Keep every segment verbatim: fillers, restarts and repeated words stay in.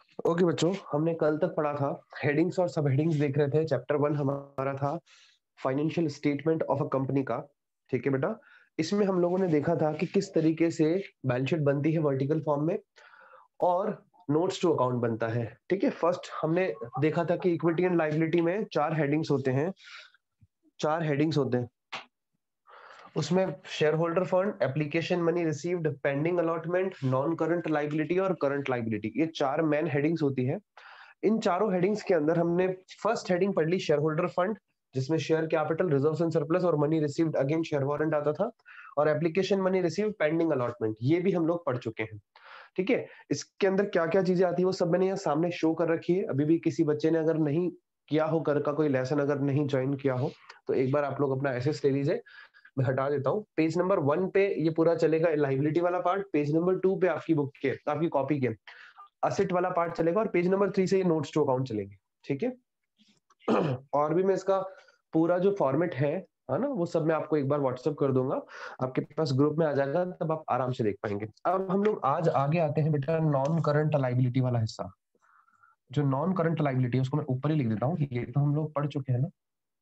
Okay बच्चों, हमने कल तक पढ़ा था हेडिंग्स और सब हेडिंग्स देख रहे थे। चैप्टर वन हमारा था financial statement of a company का। ठीक है बेटा, इसमें हम लोगों ने देखा था कि किस तरीके से बैलेंस शीट बनती है वर्टिकल फॉर्म में और नोट्स टू अकाउंट बनता है। ठीक है, फर्स्ट हमने देखा था कि इक्विटी एंड लाइबिलिटी में चार हेडिंग्स होते हैं। चार हेडिंग्स होते हैं उसमें share holder fund, application money received, pending allotment, non current liability और करंट लाइबिलिटी, ये चार मेन हेडिंग्स होती है। इन चारों हेडिंग्स के अंदर हमने फर्स्ट हेडिंग पढ़ ली शेयर होल्डर फंड, जिसमें share capital, reserves and surplus और money received against share warrant आता था, और application money received, pending allotment, ये भी हम लोग पढ़ चुके हैं। ठीक है, इसके अंदर क्या क्या चीजें आती है वो सब मैंने यहाँ सामने शो कर रखी है। अभी भी किसी बच्चे ने अगर नहीं किया हो, कर का कोई लेसन अगर नहीं ज्वाइन किया हो, तो एक बार आप लोग अपना एसेस ले लीजिए। मैं हटा देता हूँ। पेज नंबर वन पे ये पूरा चलेगा लाइबिलिटी वाला पार्ट, पेज नंबर टू पे आपकी बुक के, आपकी कॉपी के असेट वाला पार्ट चलेगा, और पेज नंबर थ्री से ये नोट्स टू अकाउंट चलेंगे। ठीक है और भी मैं इसका पूरा जो फॉर्मेट है है ना, वो सब मैं आपको एक बार व्हाट्सअप कर दूंगा, आपके पास ग्रुप में आ जाएगा, तब आप आराम से देख पाएंगे। अब हम लोग आज आगे आते हैं बेटा नॉन करंट लाइबिलिटी वाला हिस्सा। जो नॉन करंट लाइबिलिटी है उसको मैं ऊपर ही लिख देता हूँ, ये तो हम लोग पढ़ चुके हैं ना।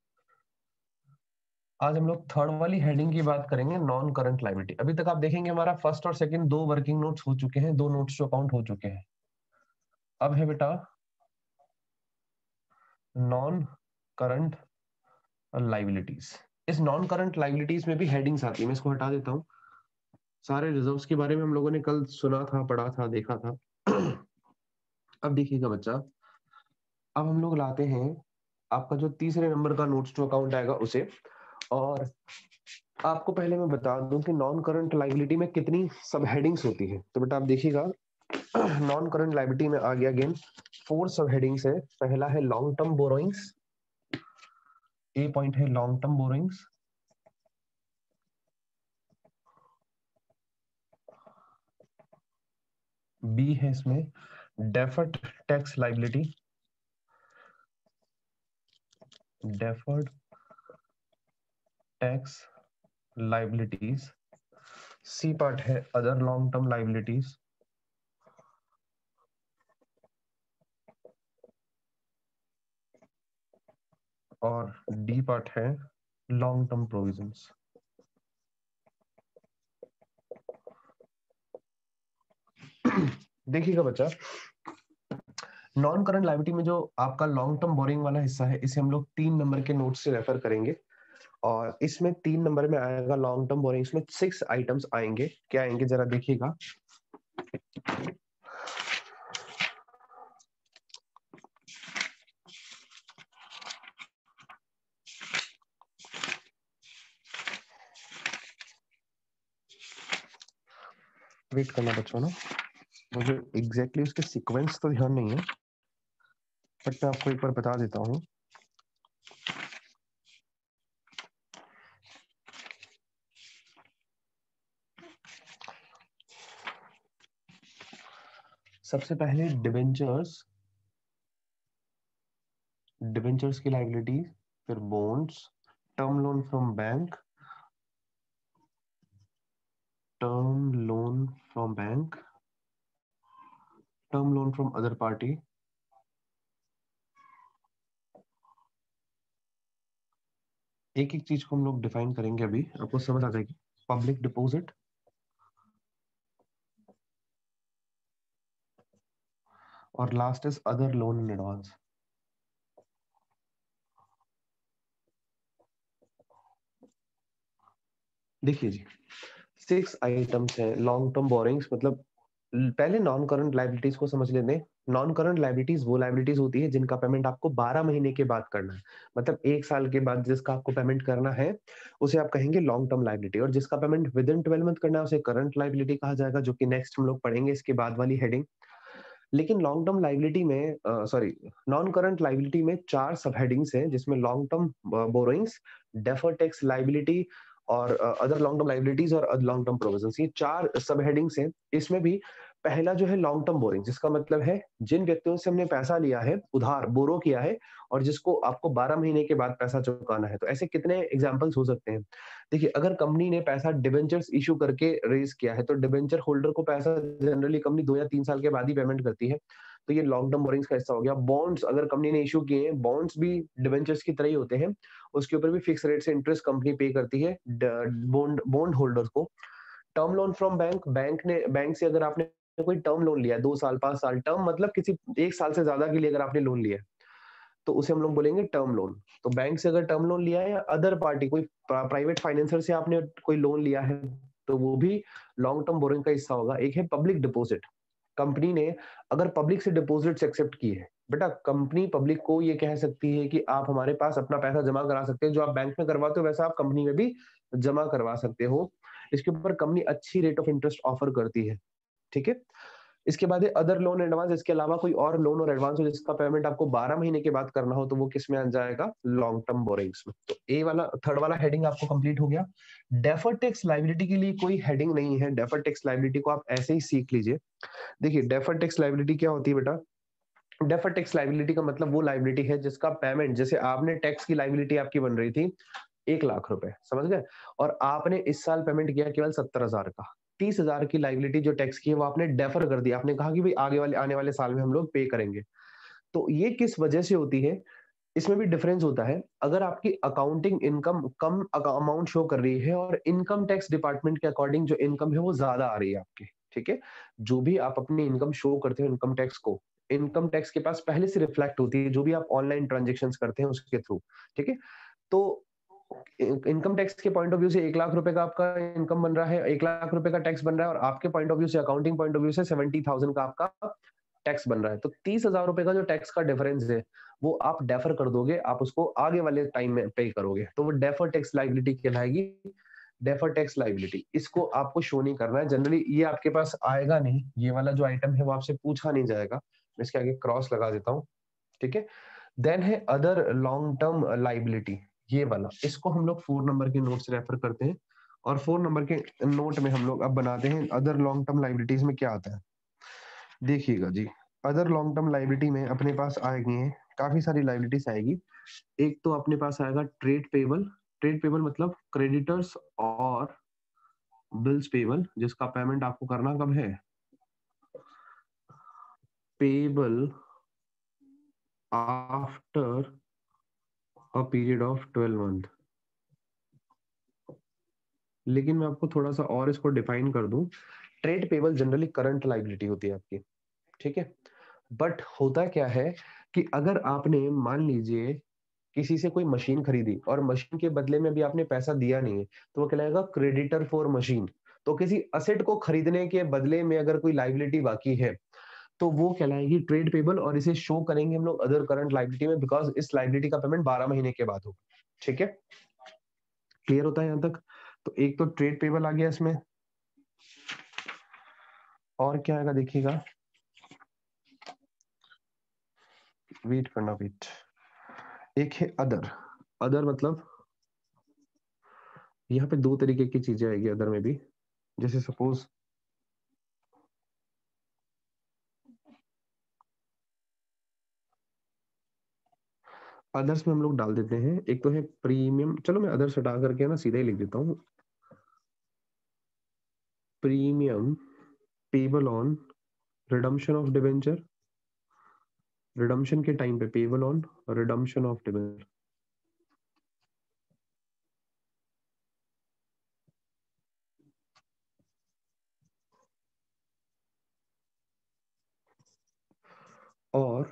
आज हम लोग थर्ड वाली हेडिंग की बात करेंगे, नॉन करंट लाइबिलिटी। अभी तक आप देखेंगे हमारा फर्स्ट और सेकंड दो वर्किंग नोट्स हो चुके हैं, दो नोट्स टू अकाउंट हो चुके हैं। अब है बेटा नॉन करंट लाइबिलिटीज। इस नॉन करंट लाइबिलिटीज में भी हेडिंग्स आती है, मैं इसको हटा देता हूँ। सारे रिजर्व्स के बारे में हम लोगों ने कल सुना था, पढ़ा था, देखा था अब देखिएगा बच्चा, अब हम लोग लाते हैं आपका जो तीसरे नंबर का नोट्स टू अकाउंट आएगा उसे। और आपको पहले मैं बता दूं कि नॉन करंट लाइबिलिटी में कितनी सब हेडिंग्स होती है। तो बेटा आप देखिएगा नॉन करंट लाइबिलिटी में आ गया अगेन फोर सब हेडिंग्स है। पहला है long term borrowings, A point है लॉन्ग टर्म बोरोइंग्स। बी है इसमें deferred tax liability, deferred tax liabilities. C part है अदर लॉन्ग टर्म लाइबिलिटीज, और डी पार्ट है लॉन्ग टर्म प्रोविजंस। देखिएगा बच्चा, नॉन करंट लायबिलिटी में जो आपका लॉन्ग टर्म बोरिंग वाला हिस्सा है, इसे हम लोग तीन नंबर के नोट से रेफर करेंगे। और इसमें तीन नंबर में आएगा लॉन्ग टर्म बोरिंग, इसमें सिक्स आइटम्स आएंगे। क्या आएंगे जरा देखिएगा। वेट करना बच्चों ना, मुझे एग्जैक्टली उसके सीक्वेंस तो ध्यान नहीं है, बट मैं आपको एक बार बता देता हूँ। सबसे पहले डिबेंचर्स, डिबेंचर्स की लायबिलिटी, फिर bonds, term loan from bank, term loan from bank, term loan from other party, एक एक चीज को हम लोग डिफाइन करेंगे, अभी आपको समझ आ जाएगी। पब्लिक डिपॉजिट, और last is other loan in advance. देखिए जी, सिक्स आइटम्स है लॉन्ग टर्म बोरिंग्स, मतलब पहले नॉन करंट लायबिलिटीज को समझ लेते हैं। नॉन करंट लायबिलिटीज वो लायबिलिटीज होती है जिनका पेमेंट आपको बारह महीने के बाद करना है, मतलब एक साल के बाद जिसका आपको पेमेंट करना है उसे आप कहेंगे लॉन्ग टर्म लायबिलिटी। और जिसका payment within twelve month करना है उसे करंट लायबिलिटी कहा जाएगा, जो कि नेक्स्ट हम लोग पढ़ेंगे इसके बाद वाली हेडिंग। लेकिन लॉन्ग टर्म लायबिलिटी में, सॉरी, नॉन करंट लायबिलिटी में चार सब हेडिंग्स हैं, जिसमें long term borrowings, deferred tax liability, और अदर लॉन्ग टर्म लायबिलिटीज और लॉन्ग टर्म प्रोविजंस, ये चार सब हेडिंग्स हैं। इसमें भी पहला जो है लॉन्ग टर्म बोरिंग, जिसका मतलब है जिन व्यक्तियों से हमने पैसा लिया है, उधार बोरो किया है, और जिसको आपको बारह महीने के बाद पैसा चुकाना है। तो ऐसे कितने एग्जांपल्स हो सकते हैं? देखिए, अगर कंपनी ने पैसा डिबेंचर्स इश्यू करके रेज़ किया है, तो डिबेंचर होल्डर को पैसा जनरली कंपनी दो या तीन साल के बाद ही पेमेंट करती है। तो ये लॉन्ग टर्म बोरिंग्स का हिस्सा हो गया। बॉन्ड्स अगर कंपनी ने इश्यू किए हैं, बॉन्ड्स भी डिबेंचर्स की तरह ही होते हैं। उसके ऊपर भी फिक्स रेट से इंटरेस्ट कंपनी पे करती है ड बॉन्ड बॉन्ड होल्डर्स को। Term loan from bank, bank ने बैंक से अगर आपने कोई टर्म लोन लिया है दो साल, पाँच साल, टर्म मतलब किसी एक साल से ज़्यादा के लिए अगर आपने लोन लिया है, तो उसे हम लोग बोलेंगे टर्म लोन। तो बैंक से अगर टर्म लोन लिया है या अदर पार्टी कोई प्राइवेट फाइनेंसर से आपने कोई लोन लिया है, तो वो भी लॉन्ग टर्म बोरिंग का हिस्सा होगा। एक है पब्लिक डिपॉजिट। कंपनी ने अगर पब्लिक से डिपॉजिट्स एक्सेप्ट किए हैं, बेटा कंपनी पब्लिक को ये कह सकती है कि आप हमारे पास अपना पैसा जमा करा सकते हैं, जो आप बैंक में करवाते हो वैसा आप कंपनी में भी जमा करवा सकते हो। इसके ऊपर कंपनी अच्छी रेट ऑफ इंटरेस्ट ऑफर करती है, ठीक है? इसके बाद है अदर लोन एडवांस। इसके अलावा कोई और लोन और एडवांस हो जिसका पेमेंट आपको बारह महीने के बाद करना हो, तो वो किस में आ जाएगा? लॉन्ग टर्म बोरिंग्स में। तो ए वाला थर्ड वाला हेडिंग आपको कंप्लीट हो गया। डेफर्ड टैक्स लायबिलिटी के लिए कोई हेडिंग नहीं है। डेफर्ड टैक्स लायबिलिटी को आप ऐसे ही सीख लीजिए। देखिए, डेफर्ड टैक्स लायबिलिटी क्या होती है बेटा? डेफर्ड टैक्स लायबिलिटी का मतलब वो लायबिलिटी है जिसका पेमेंट, जैसे आपने टैक्स की लायबिलिटी आपकी बन रही थी एक लाख रुपए, समझ गए? और आपने इस साल पेमेंट किया केवल सत्तर हजार का। तीस हजार की लायबिलिटी जो टैक्स की है वो आपने डेफर कर दी। आपने कहा कि भाई आगे वाले आने वाले साल में हम लोग पे करेंगे। तो ये किस वजह से होती है? इसमें भी डिफरेंस होता है। अगर आपकी अकाउंटिंग इनकम कम अमाउंट शो कर रही है और इनकम टैक्स डिपार्टमेंट के अकॉर्डिंग जो इनकम है वो ज्यादा आ रही है आपकी, ठीक है? जो भी आप अपनी इनकम शो करते हो इनकम टैक्स को, इनकम टैक्स के पास पहले से रिफ्लेक्ट होती है, जो भी आप ऑनलाइन ट्रांजेक्शन करते हैं उसके थ्रू, ठीक है? तो इनकम टैक्स के पॉइंट ऑफ व्यू से एक लाख रुपए का आपका इनकम बन रहा है, एक लाख रुपए का टैक्स बन रहा है, और आपके पॉइंट ऑफ व्यू से, अकाउंटिंग पॉइंट ऑफ व्यू से सेवेंटी थाउजेंड का आपका टैक्स बन रहा है। तो तीस हजार रुपए का जो टैक्स का डिफरेंस है वो आप डेफर कर दोगे, आप उसको आगे वाले टाइम में पे करोगे, तो वो डेफर टैक्स लायबिलिटी कहलाएगी। डेफर टैक्स लायबिलिटी, इसको आपको शो नहीं करना है। जनरली ये आपके पास आएगा नहीं, ये वाला जो आइटम है वो आपसे पूछा नहीं जाएगा। मैं इसके आगे क्रॉस लगा देता हूँ, ठीक है? देन है अदर लॉन्ग टर्म लायबिलिटी, ये वाला, इसको हम लोग फोर नंबर के नोट से रेफर करते हैं, और फोर नंबर के नोट में हम लोग अब बनाते हैं अदर लॉन्ग टर्म लायबिलिटीज में क्या आता है। देखिएगा जी, अदर लॉन्ग टर्म लायबिलिटी में अपने पास आएगी हैं काफी सारी लायबिलिटीज आएगी। एक तो अपने पास आएगा ट्रेड पेबल। ट्रेड पेबल मतलब क्रेडिटर्स और बिल्स पेबल, जिसका पेमेंट आपको करना कब है? Payable after a period of twelve month. लेकिन मैं आपको थोड़ा सा और इसको डिफाइन कर दूं। Trade payable generally current liability होती है आपकी, ठीक है? बट होता क्या है कि अगर आपने मान लीजिए किसी से कोई मशीन खरीदी और मशीन के बदले में भी आपने पैसा दिया नहीं है, तो वो कहलाएगा क्रेडिटर फॉर मशीन। तो किसी असेट को खरीदने के बदले में अगर कोई लायबिलिटी बाकी है, तो वो कहलाएगी ट्रेड पेबल, और इसे शो करेंगे हम लोग अदर करंट लायबिलिटी में, बिकॉज इस लायबिलिटी का पेमेंट बारह महीने के बाद होगा, ठीक है? क्लियर होता है यहाँ तक? तो एक तो ट्रेड पेबल आ गया इसमें, और क्या आएगा देखिएगा, वेट करना, वेट। एक है अदर। अदर मतलब यहाँ पे दो तरीके की चीजें आएगी अदर में भी। जैसे सपोज अदर्स में हम लोग डाल देते हैं, एक तो है प्रीमियम। चलो मैं अदर्स हटा करके ना सीधा ही लिख देता हूँ, premium payable on redemption of debenture. Redemption के टाइम पे payable on redemption of debenture. और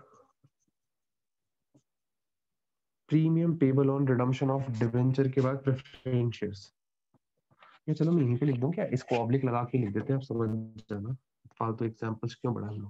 premium payable on redemption of debenture के बाद प्रेफरेंस शेयर्स। ये चलो मैं यहीं पे लिख दूं क्या? इसको ऑब्लिक लगा के लिख देते हैं, आप समझ जाना। फालतू एग्जांपल्स क्यों बढ़ा लो,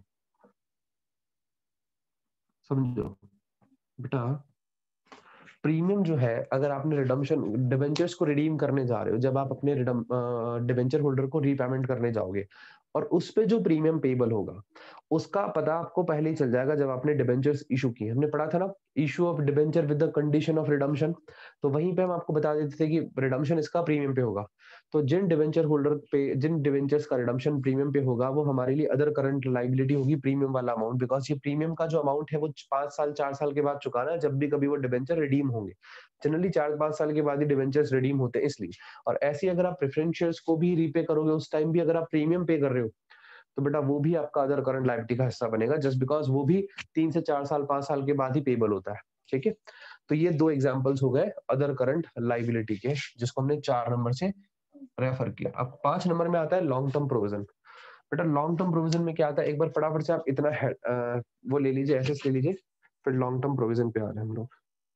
समझो बेटा। प्रीमियम जो है, अगर आपने रिडम्पशन डिबेंचर्स को रिडीम करने जा रहे हो, जब आप अपने डिबेंचर होल्डर को रीपेमेंट करने जाओगे, और उस पे जो प्रीमियम पेबल होगा उसका पता आपको पहले ही चल जाएगा जब आपने डिबेंचर्स इशू किए। हमने पढ़ा था ना, issue of debenture with the condition of redemption. तो वहीं पे हम आपको बता देते थे कि रिडम्पशन इसका प्रीमियम पे होगा। तो जिन डिवेंचर होल्डर पे जिन डिवेंचर्स का रिडम्पशन प्रीमियम पे होगा वो हमारे लिए अदर करंट लाइबिलिटी होगी, प्रीमियम वाला अमाउंट, बिकॉज ये प्रीमियम का जो अमाउंट है वो पांच साल चार साल के बाद चुकाना है जब भी कभी वो डिवेंचर रिडीम होंगे। जनरली चार पांच साल के बाद ही डिवेंचर्स रिडीम होते हैं इसलिए। और ऐसे अगर आप प्रेफरेंस शेयर्स को भी रीपे करोगे उस टाइम भी अगर आप प्रीमियम पे कर रहे हो तो बेटा वो भी आपका अदर करंट लायबिलिटी का हिस्सा बनेगा, जस्ट बिकॉज वो भी तीन से चार साल पांच साल के बाद ही पेबल होता है। ठीक है, तो ये दो एग्जांपल्स हो गए अदर करंट लायबिलिटी के, जिसको हमने चार नंबर से रेफर किया। अब पांच नंबर में आता है लॉन्ग टर्म प्रोविजन। बेटा लॉन्ग टर्म प्रोविजन में क्या आता है, एक बार फटाफट से आप इतना है, आ, वो ले लीजिए, एसेस ले लीजिए, फिर लॉन्ग टर्म प्रोविजन पे आ रहे हैं हम लोग।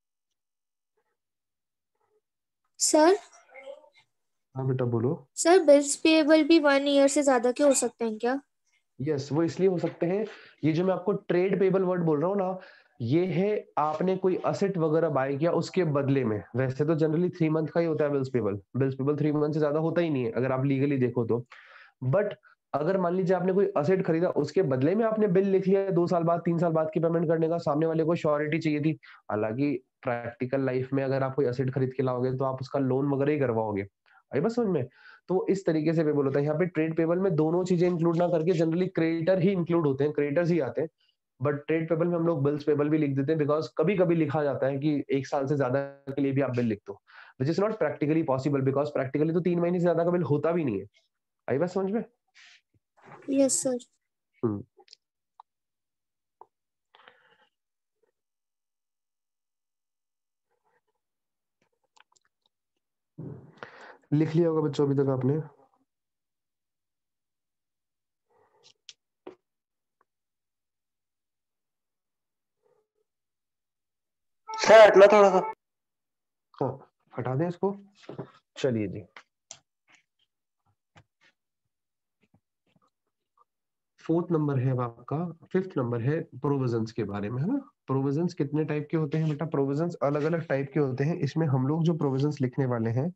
सर हाँ बेटा बोलो। सर बिल्स पेएबल भी वन ईयर से ज्यादा के हो सकते हैं क्या? यस, वो इसलिए हो सकते हैं, ये जो मैं आपको ट्रेड पेबल वर्ड बोल रहा हूँ ना, ये है आपने कोई असेट वगैरह बाय किया उसके बदले में। वैसे तो जनरली थ्री मंथ का ही होता है bills payable, bills payable three month से ज्यादा होता ही नहीं है अगर आप लीगली देखो तो। बट अगर मान लीजिए आपने कोई असेट खरीदा उसके बदले में आपने बिल लिख लिया दो साल बाद तीन साल बाद की पेमेंट करने का, सामने वाले को श्योरिटी चाहिए थी। हालांकि प्रैक्टिकल लाइफ में अगर आप कोई असेट खरीद के लाओगे तो आप उसका लोन वगैरह ही करवाओगे, आई बस समझ में। तो इस तरीके से पेबल होता है। यहाँ पे ट्रेड पेबल में दोनों चीजें इंक्लूड ना करके जनरली क्रेडिटर ही इंक्लूड होते हैं, क्रेडिटर्स ही आते हैं। बट ट्रेड पेबल में हम लोग बिल्स पेबल भी लिख देते हैं, बिकॉज कभी कभी लिखा जाता है कि एक साल से ज्यादा के लिए भी आप बिल लिख दो, which is not practically possible, because practically तो तीन महीने से ज्यादा का बिल होता भी नहीं है। आई बात समझ में। Yes sir. हम्म, लिख लिया होगा बच्चों अभी तक आपने। सर हटना थोड़ा सा। हाँ, हटा दें इसको। चलिए जी, फोर्थ नंबर है अब आपका, फिफ्थ नंबर है प्रोविजंस के बारे में, है ना। प्रोविजंस कितने टाइप के होते हैं बेटा, प्रोविजंस अलग अलग टाइप के होते हैं। इसमें हम लोग जो प्रोविजंस लिखने वाले हैं,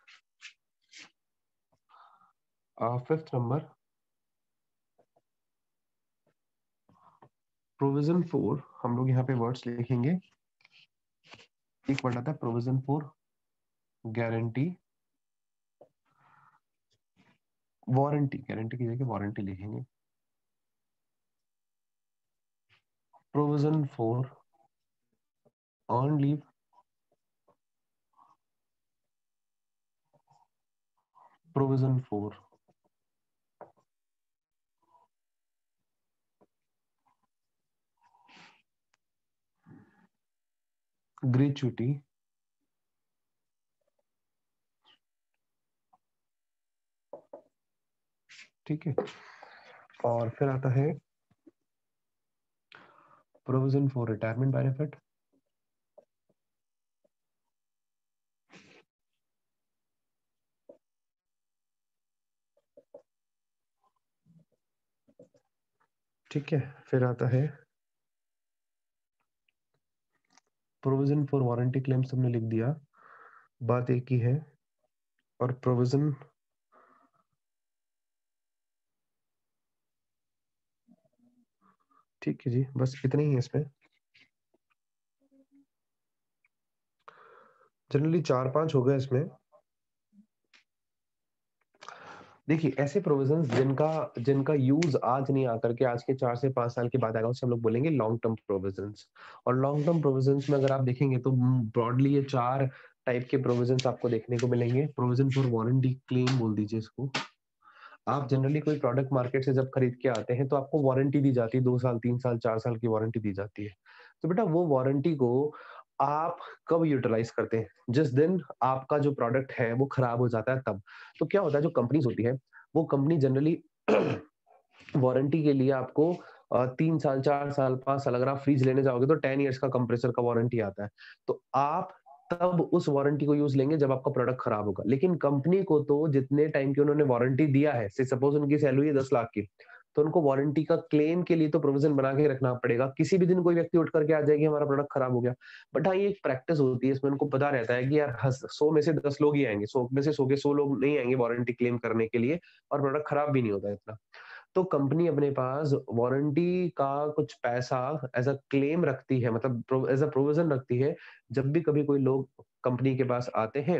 फिफ्थ नंबर प्रोविजन फोर, हम लोग यहाँ पे वर्ड्स लिखेंगे। एक वर्ड आता है provision for guarantee, warranty, guarantee की जगह वारंटी लिखेंगे। Provision for on leave, provision for gratuity, ठीक है। और फिर आता है प्रोविजन फॉर रिटायरमेंट बेनिफिट, ठीक है। फिर आता है प्रोविजन फॉर वारंटी क्लेम्स, हमने लिख दिया, बात एक ही है। और प्रोविजन ठीक है जी, बस इतने ही है इसमें। जनरली चार पांच हो गए इसमें। देखिए ऐसे प्रोविजंस जिनका जिनका यूज आज नहीं आकर के आज के चार से पांच साल के बाद आएगा उसे हम लोग बोलेंगे लॉन्ग टर्म प्रोविजंस। और लॉन्ग टर्म प्रोविजंस में अगर आप देखेंगे तो ब्रॉडली ये चार टाइप के प्रोविजंस आपको देखने को मिलेंगे। प्रोविजन फॉर वारंटी क्लेम बोल दीजिए इसको। आप जनरली कोई प्रोडक्ट मार्केट से जब खरीद के आते हैं तो आपको वारंटी दी जाती है, दो साल तीन साल चार साल की वारंटी दी जाती है। तो बेटा वो वारंटी को आप कब यूटिलाइज करते हैं, जिस दिन आपका जो प्रोडक्ट है वो खराब हो जाता है तब। तो क्या होता है, जो कंपनीज होती है वो कंपनी जनरली वारंटी के लिए आपको अ, तीन साल चार साल पांच साल, अगर आप फ्रिज लेने जाओगे तो टेन इयर्स का कंप्रेसर का वारंटी आता है। तो आप तब उस वारंटी को यूज लेंगे जब आपका प्रोडक्ट खराब होगा। लेकिन कंपनी को तो जितने टाइम की उन्होंने वारंटी दिया है, से सपोज उनकी सैलरी है दस लाख की, तो उनको वारंटी का क्लेम के लिए तो प्रोविजन बना के रखना पड़ेगा। किसी भी दिन कोई व्यक्ति उठ करके आ जाएगी हमारा प्रोडक्ट खराब हो गया। बट हाँ, ये एक प्रैक्टिस होती है, इसमें उनको पता रहता है कि यार सौ में से दस लोग ही आएंगे, सौ में से सौ के सौ लोग नहीं आएंगे वारंटी क्लेम करने के लिए, और प्रोडक्ट खराब भी नहीं होता इतना। तो कंपनी अपने पास वारंटी का कुछ पैसा एज अ क्लेम रखती है, मतलब एज अ प्रोविजन रखती है। जब भी कभी कोई लोग कंपनी के पास आते हैं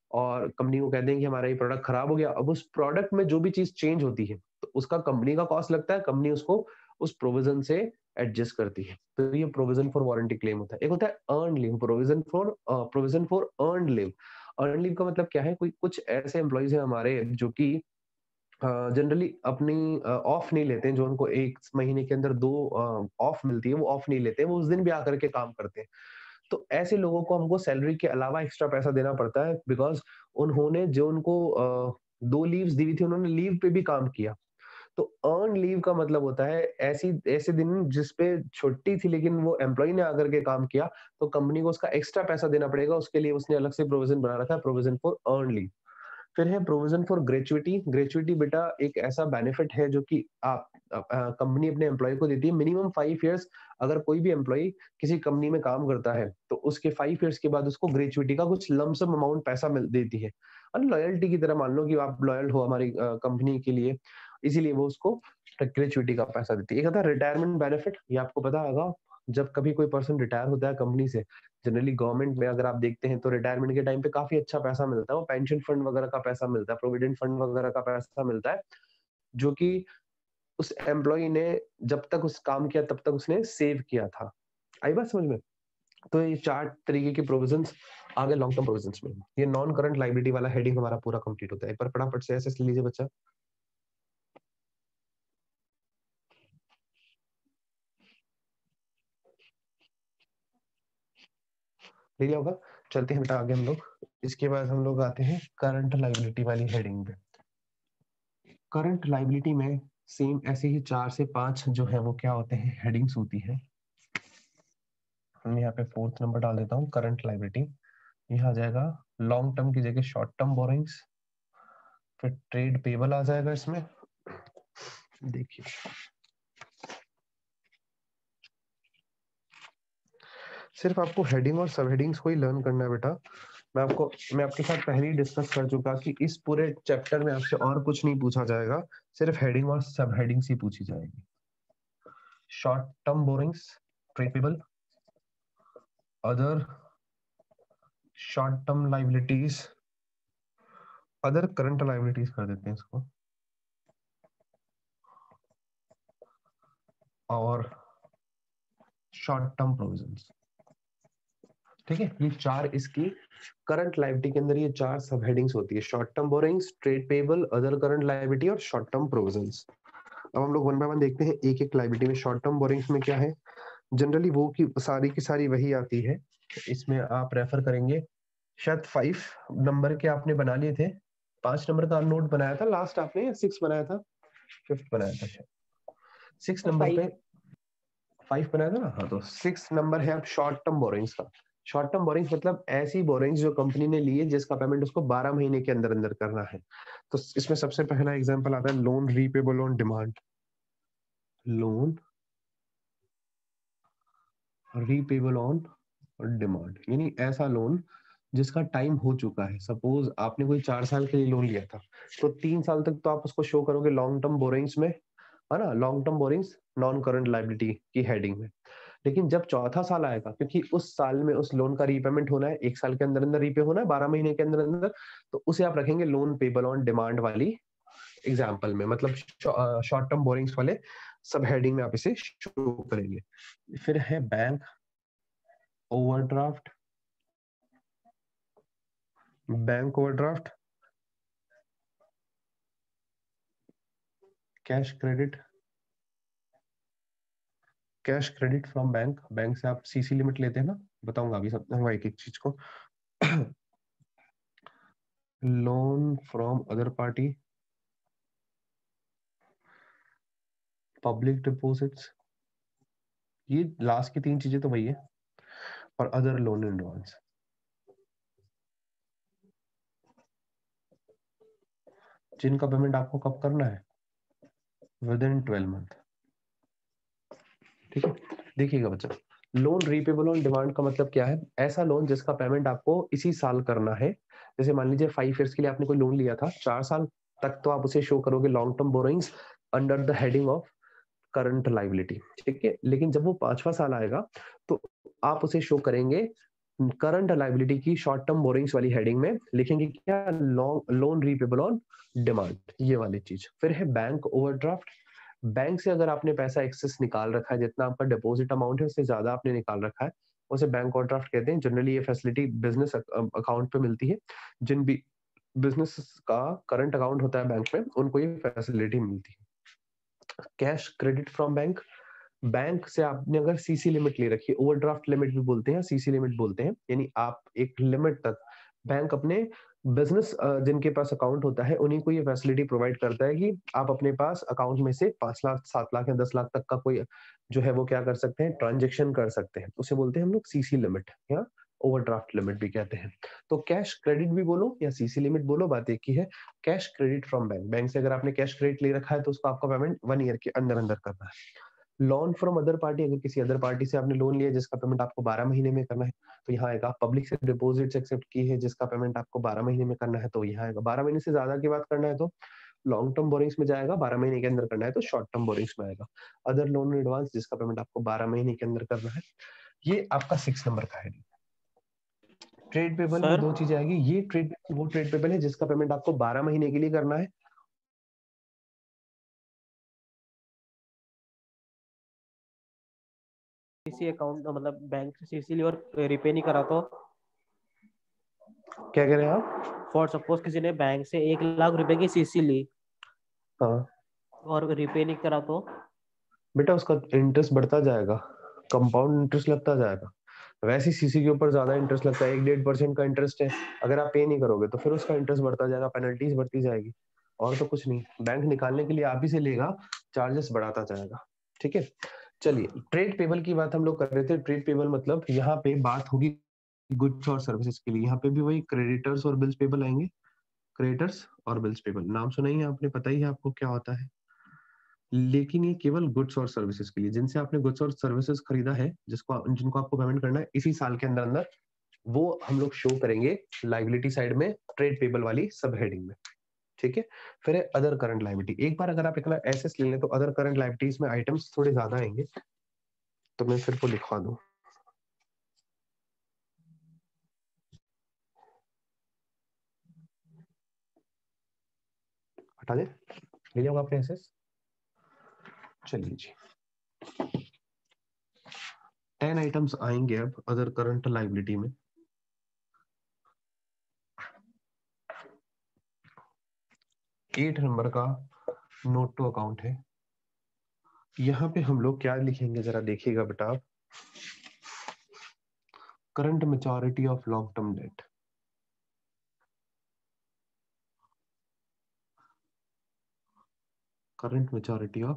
और कंपनी को कहते हैं कि हमारा ये प्रोडक्ट खराब हो गया। अब उस प्रोडक्ट में जो भी चीज चेंज होती है तो उसका कंपनी का कॉस्ट लगता है, कंपनी उसको उस प्रोविजन से एडजस्ट करती है। तो ये प्रोविजन फॉर वारंटी क्लेम होता है। एक होता है earn leave, provision for provision for earn leave. Earn leave का मतलब क्या है, कोई कुछ ऐसे एम्प्लॉइज हैं हमारे जो कि जनरली uh, अपनी ऑफ uh, नहीं लेते हैं, जो उनको एक महीने के अंदर दो ऑफ uh, मिलती है, वो ऑफ नहीं लेते हैं, वो उस दिन भी आकर के काम करते हैं। तो ऐसे लोगों को हमको सैलरी के अलावा एक्स्ट्रा पैसा देना पड़ता है, बिकॉज उन्होंने जो उनको uh, दो लीव्स दी हुई थी, उन्होंने लीव पे भी काम किया। तो अर्न लीव का मतलब होता है ऐसी ऐसे दिन जिसपे छुट्टी थी लेकिन वो एम्प्लॉय ने आकर के काम किया, तो कंपनी को उसका एक्स्ट्रा पैसा देना पड़ेगा, उसके लिए उसने अलग से प्रोविजन बना रखा है, प्रोविजन फॉर अर्न लीव। फिर है प्रोविजन फॉर ग्रेचुइटी। ग्रेचुइटी बेटा एक ऐसा बेनिफिट है जो कि आप कंपनी अपने एम्प्लॉय को देती है मिनिमम फाइव इयर्स। अगर कोई भी एम्प्लॉय किसी कंपनी में काम करता है तो उसके फाइव इयर्स के बाद उसको ग्रेचुइटी का कुछ लमसम अमाउंट पैसा मिल देती है, और लॉयल्टी की तरह मान लो कि आप लॉयल हो हमारी कंपनी के लिए, इसीलिए वो उसको ग्रेचुइटी का पैसा देती है। एक आता है रिटायरमेंट बेनिफिट। ये आपको पता होगा, जब कभी कोई पर्सन रिटायर होता है कंपनी से, जनरली गवर्नमेंट में अगर आप देखते हैं तो रिटायरमेंट के टाइम पे काफी अच्छा पैसा मिलता है, वो पेंशन फंड वगैरह का पैसा मिलता है, प्रोविडेंट फंड वगैरह का पैसा मिलता है, जो कि उस एम्प्लॉय ने जब तक उस काम किया तब तक उसने सेव किया था। आई बात समझ में? तो ये चार तरीके के प्रोविजंस आगे लॉन्ग टर्म प्रोविजंस में। ये नॉन करंट लायबिलिटी वाला हेडिंग हमारा पूरा कंप्लीट होता है। एक बार फटाफट से ऐसे लीजिए बच्चा। ले लिया होगा। चलते हैं बेटा आगे हम लोग। इसके बाद हम लोग आते हैं करंट लायबिलिटी वाली हेडिंग पे। करंट लायबिलिटी में सेम ऐसे ही चार से पांच जो है वो क्या होते हैं, हेडिंग्स होती है। हम यहाँ पे फोर्थ नंबर डाल देता हूँ, करंट लायबिलिटी। यहाँ आ जाएगा लॉन्ग टर्म की जगह शॉर्ट टर्म बोरिंग्स, फिर ट्रेड पेबल आ जाएगा इसमें। देखिए सिर्फ आपको हेडिंग और सब हेडिंग्स को ही लर्न करना है बेटा। मैं आपको मैं आपके साथ पहले ही डिस्कस कर चुका कि इस पूरे चैप्टर में आपसे और कुछ नहीं पूछा जाएगा, सिर्फ हेडिंग और सब हेडिंग्स ही पूछी जाएगी। Short term borrowings, trade payable, other short term liabilities, other current liabilities कर देते हैं इसको, और शॉर्ट टर्म प्रोविजंस। ठीक है, ये चार इसकी करंट लायबिलिटी के अंदर ये चार सब हेडिंग्स होती है, short term borrowings, trade payable, other current liability और शॉर्ट टर्म प्रोविजंस। अब हम लोग वन बाय वन देखते हैं एक एक लायबिलिटी में। शॉर्ट टर्म बोरिंग्स में क्या है, जनरली वो की सारी की सारी वही आती है। इसमें आप रेफर करेंगे, शायद फाइव नंबर के आपने बना लिए थे, पांच नंबर का नोट बनाया था लास्ट आपने, सिक्स बनाया था, फिफ्थ बनाया था शायद, सिक्स नंबर पे फाइव बनाया था ना। हाँ, तो सिक्स नंबर है अब शॉर्ट टर्म बोरिंग्स का। शॉर्ट टर्म बोरिंग्स मतलब ऐसी बोरिंग्स जो कंपनी ने ली है जिसका पेमेंट उसको बारह महीने के अंदर अंदर करना है। तो इसमें सबसे पहला एग्जांपल आता है loan repayable on demand. Loan repayable on demand यानी ऐसा लोन जिसका टाइम हो चुका है। सपोज आपने कोई चार साल के लिए लोन लिया था, तो तीन साल तक तो आप उसको शो करोगे लॉन्ग टर्म बोरिंग्स में, है ना, long term borrowings non current liability की हेडिंग में। लेकिन जब चौथा साल आएगा, क्योंकि उस साल में उस लोन का रीपेमेंट होना है, एक साल के अंदर अंदर रीपे होना है, बारह महीने के अंदर अंदर, तो उसे आप रखेंगे लोन पेबल ऑन डिमांड वाली एग्जाम्पल में, मतलब शॉर्ट टर्म बोरिंग्स वाले सब हेडिंग में आप इसे शो करेंगे। फिर है bank overdraft, bank overdraft, cash credit, cash credit from bank, bank से आप सीसी लिमिट लेते हैं ना, बताऊंगा अभी सब एक एक चीज को। Loan from other party, public deposits, ये लास्ट की तीन चीजें तो वही है, और अदर लोन एडवांस। जिनका पेमेंट आपको कब करना है, विद इन ट्वेल्व मंथ। ठीक है, देखिएगा बच्चा, लोन रीपेबल ऑन डिमांड का मतलब क्या है, ऐसा लोन जिसका पेमेंट आपको इसी साल करना है। जैसे मान लीजिए फाइव इयर्स के लिए आपने कोई लोन लिया था, चार साल तक तो आप उसे शो करोगे long term borrowings under the heading of current liability. ठीक है, लेकिन जब वो पांचवा साल आएगा तो आप उसे शो करेंगे करंट लाइबिलिटी की शॉर्ट टर्म बोरिंग्स वाली हेडिंग में लिखेंगे क्या, लोन रीपेबल ऑन डिमांड, ये वाली चीज। फिर है बैंक ओवरड्राफ्ट। बैंक से अगर आपने पैसा एक्सेस निकाल रखा है, जितना आपका डिपॉजिट अमाउंट है उससे ज्यादा आपने निकाल रखा है, उसे बैंक ओवरड्राफ्ट कहते हैं। जनरली ये फैसिलिटी बिजनेस अकाउंट पे मिलती है। जिन भी बिजनेस का करंट अकाउंट होता है बैंक में, उनको ये फैसिलिटी मिलती है। Cash credit from bank, bank से आपने अगर सीसी लिमिट ले रखी है, ओवरड्राफ्ट लिमिट भी बोलते हैं, सीसी लिमिट बोलते हैं, यानी आप एक लिमिट तक, बैंक अपने बिजनेस जिनके पास अकाउंट होता है उन्हीं को ये फैसिलिटी प्रोवाइड करता है कि आप अपने पास अकाउंट में से पांच लाख सात लाख या दस लाख तक का कोई जो है वो क्या कर सकते हैं, ट्रांजेक्शन कर सकते हैं। उसे बोलते हैं हम लोग सीसी लिमिट या ओवरड्राफ्ट लिमिट भी कहते हैं। तो कैश क्रेडिट भी बोलो या सीसी लिमिट बोलो, बात एक ही है। Cash credit from bank, bank से अगर आपने कैश क्रेडिट ले रखा है तो उसको आपका पेमेंट वन ईयर के अंदर अंदर करना है। लोन फ्रॉम अदर पार्टी, अगर किसी अदर पार्टी से आपने लोन लिया जिसका पेमेंट आपको बारह महीने में करना है तो यहाँ आएगा। पब्लिक से डिपॉजिट एक्सेप्ट की है जिसका पेमेंट आपको बारह महीने में करना है तो यहाँ आएगा। बारह महीने से ज्यादा की बात करना है तो लॉन्ग टर्म बोरिंग्स में जाएगा, बारह महीने के अंदर करना है तो शॉर्ट टर्म बोरिंग्स में आएगा। अदर लोन एडवांस जिसका पेमेंट आपको बारह महीने के अंदर करना है, ये आपका सिक्स नंबर का है। ट्रेड पेबल में सर दो चीजें आएगी, ये ट्रेड वो ट्रेड पेबल है जिसका पेमेंट आपको बारह महीने के लिए करना है, सीसी अकाउंट मतलब बैंक से सीसी लिया और रिपे नहीं करा तो, क्या कह रहे हैं आप? फॉर सपोज किसी ने बैंक से एक लाख रुपए की सीसी ली हाँ और रिपे नहीं करा तो, बेटा उसका इंटरेस्ट बढ़ता जाएगा, कंपाउंड इंटरेस्ट लगता जाएगा। वैसे सीसी के ऊपर ज्यादा इंटरेस्ट लगता है, एक डेढ़ परसेंट का इंटरेस्ट है। अगर आप पे नहीं करोगे तो फिर उसका इंटरेस्ट बढ़ता जाएगा, पेनल्टीज बढ़ती जाएगी, और तो कुछ नहीं। बैंक निकालने के लिए आप ही से लेगा, चार्जेस बढ़ाता जाएगा। ठीक है, चलिए ट्रेड पेबल की बात हम लोग कर रहे थे। ट्रेड पेबल मतलब यहाँ पे बात होगी गुड्स और सर्विसेज के लिए। यहाँ पे भी वही क्रेडिटर्स और बिल्स पेबल आएंगे। क्रेडिटर्स और बिल्स पेबल नाम सुना ही है आपने, पता ही है आपको क्या होता है, लेकिन ये केवल गुड्स और सर्विसेज के लिए, जिनसे आपने गुड्स और सर्विसेज खरीदा है, जिसको जिनको आपको पेमेंट करना है इसी साल के अंदर अंदर, वो हम लोग शो करेंगे लाइबिलिटी साइड में ट्रेड पेबल वाली सब हेडिंग में। ठीक है, फिर है अदर करंट लाइबिलिटी। एक बार अगर आप इतना एसेस ले लें तो अदर करंट लाइबिलिटीज में आइटम्स थोड़े ज्यादा आएंगे, तो मैं फिर को लिखवा दूं, हटा दे, ले जाओ आपने एसेस। चलिए जी, टेन आइटम्स आएंगे अब अदर करंट लाइबिलिटी में। एट नंबर का नोट टू अकाउंट है। यहाँ पे हम लोग क्या लिखेंगे जरा देखिएगा बेटा आप, current maturity of long term debt. Current maturity of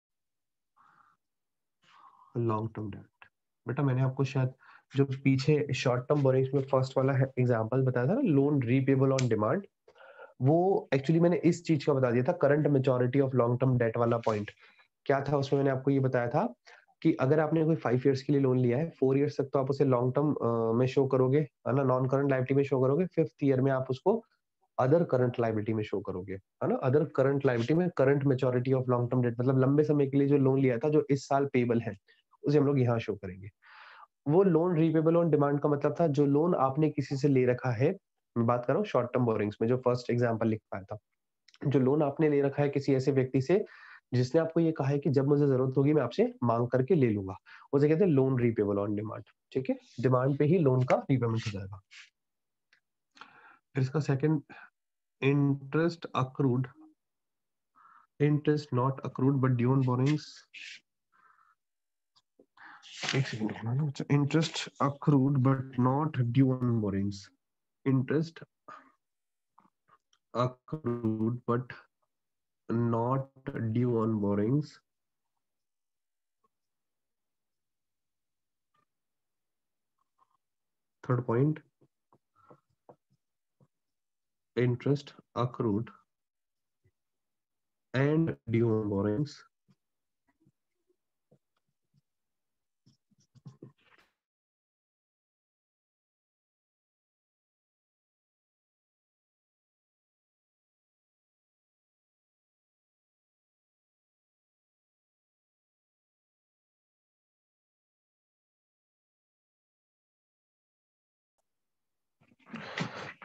long term debt. बेटा मैंने आपको शायद जो पीछे शॉर्ट टर्म बोरिंग्स में फर्स्ट वाला एग्जांपल बताया था ना, लोन रीपेबल ऑन डिमांड, वो एक्चुअली मैंने इस चीज का बता दिया था। Current maturity of long term debt वाला पॉइंट क्या था, उसमें मैंने आपको ये बताया था कि अगर आपने कोई फाइव इयर्स के लिए लोन लिया है, फोर इयर्स तक तो आप उसे लॉन्ग टर्म में शो करोगे, है ना, नॉन करंट लाइबिलिटी में शो करोगे। फिफ्थ ईयर में आप उसको अदर करंट लाइबिलिटी में शो करोगे, है ना। अदर करंट लाइबिलिटी में current maturity of long term debt मतलब लंबे समय के लिए जो लोन लिया था, जो इस साल पेबल है, उसे हम लोग यहाँ शो करेंगे। वो लोन रीपेबल ऑन डिमांड का मतलब था जो लोन आपने किसी से ले रखा है। मैं बात कर रहा हूँ शॉर्ट टर्म बोरिंग्स में, जो फर्स्ट एग्जांपल लिख पाया था, जो लोन आपने ले रखा है किसी ऐसे व्यक्ति से जिसने आपको ये कहा है कि जब मुझे जरूरत होगी मैं आपसे मांग करके ले लूंगा, उसे कहते हैं लोन रीपेबल ऑन डिमांड। ठीक है, डिमांड पे ही लोन का रीपेमेंट हो जाएगा। फिर इसका second, interest accrued, interest not accrued but due on borrowings. एक second, interest accrued but not due on borrowings. Interest accrued but not due on borrowings. Third point, interest accrued and due on borrowings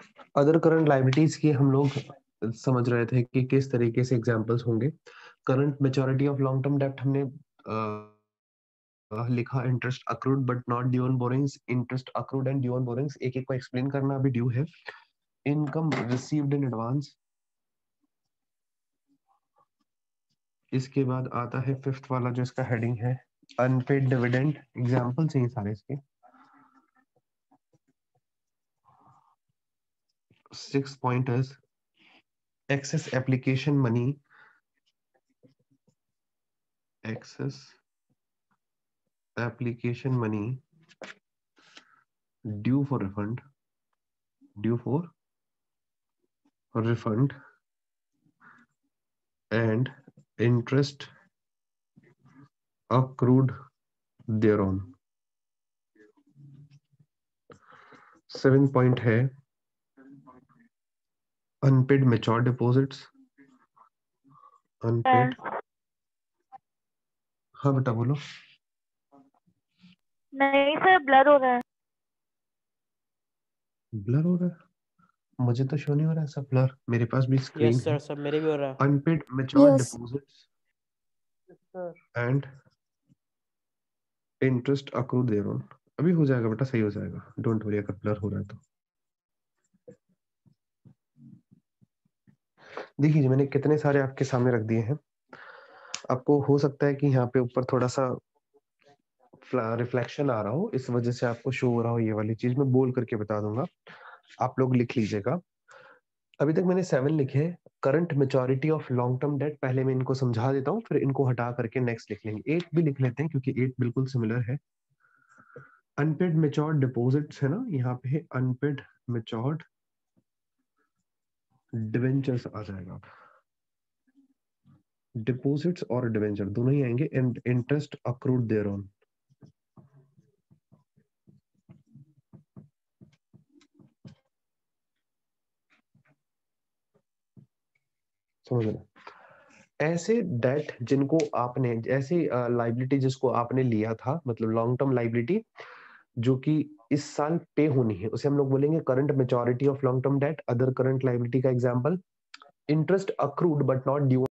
other current liabilities की हम लोग समझ रहे थे कि किस तरीके से एग्जांपल्स होंगे। Current maturity of long term डेब्ट हमने uh, लिखा interest accrued but not due on borrowings, interest accrued and due on borrowings एक एक को एक्सप्लेन करना अभी ड्यू है। इनकम रिसीव्ड इन एडवांस, इसके बाद आता है फिफ्थ वाला जो इसका हेडिंग है अनपेड डिविडेंड, एग्जांपल हैं सारे इसके। Six point is excess application money, excess application money due for refund, due for refund and interest accrued thereon। Seven point है अनपेड मैच्योर डिपॉजिट्स, अनपेड। हाँ बेटा बोलो। नहीं सर ब्लर हो रहा है। ब्लर हो रहा है? मुझे तो शो नहीं हो रहा है सब ब्लर, मेरे पास भी स्क्रीन यस है। सर, सब मेरे भी हो रहा है। Unpaid mature Yes. Deposits sir and interest accrued thereon. अभी हो जाएगा बेटा, सही हो जाएगा, डोंट वरी अगर ब्लर हो रहा है तो। देखिए जी, मैंने कितने सारे आपके सामने रख दिए हैं। आपको हो सकता है कि यहाँ पे ऊपर थोड़ा सा रिफ्लेक्शन आ रहा हो, इस वजह से आपको शो हो रहा हो ये वाली चीज, मैं बोल करके बता दूंगा, आप लोग लिख लीजिएगा। अभी तक मैंने सेवन लिखे हैं। Current maturity of long term debt, पहले मैं इनको समझा देता हूँ, फिर इनको हटा करके नेक्स्ट लिख लेंगे। एट भी लिख लेते हैं क्योंकि एट बिल्कुल सिमिलर है। अनपेड मैच्योर्ड डिपॉजिट्स है ना, यहाँ पे अनपेड मैच्योर्ड डिवेंचर्स आ जाएगा। डिपॉजिट्स और डिवेंचर दोनों ही आएंगे। एंड इंटरेस्ट अक्रूड देयरऑन, समझ लो। ऐसे डेट जिनको आपने, ऐसे लाइबिलिटी जिसको आपने लिया था, मतलब लॉन्ग टर्म लाइबिलिटी जो कि इस साल पे होनी है, उसे हम लोग बोलेंगे current maturity of long term debt. Other current liability का example interest accrued but not due